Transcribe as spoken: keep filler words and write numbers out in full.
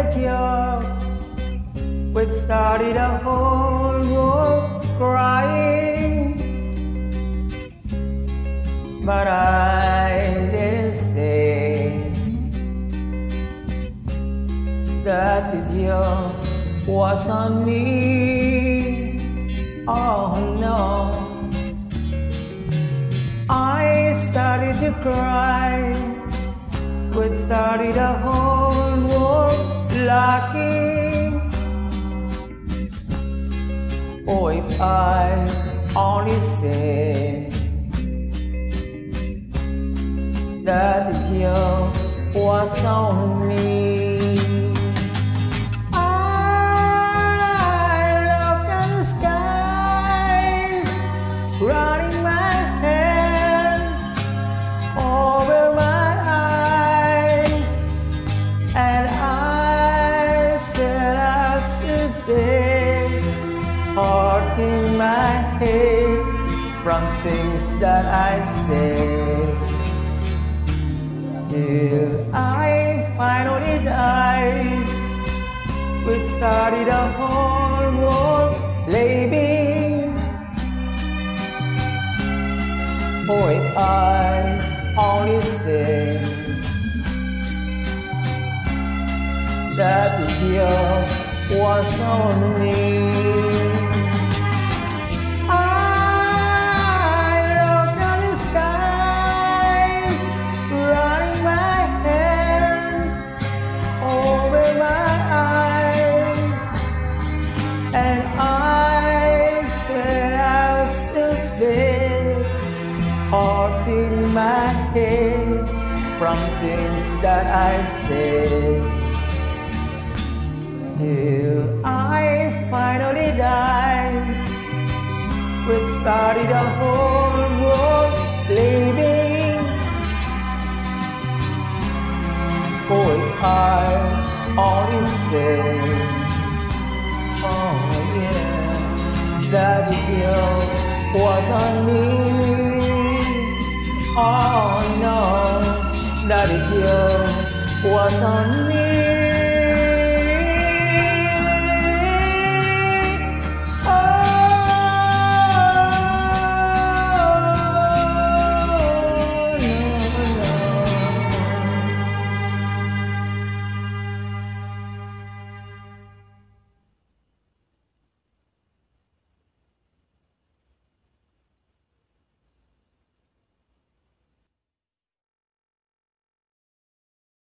that you which started a whole world crying, but I didn't say that the deal was on me. Oh no, I started to cry, which started a whole world locking. Oh, if I only say that the deal was on me. I looked at the skies, running my hands over my eyes, and I fell out to bed, hurting my head from things that I said, till I finally died, which started a whole world blaming. Oh, if I only said that the deal was on me. And I fell out of bed, hurting my head from things that I said, till I finally died, which started a whole world blaming. Oh, if I only said, oh yeah, that the deal was on me. Oh no, that the deal was on me.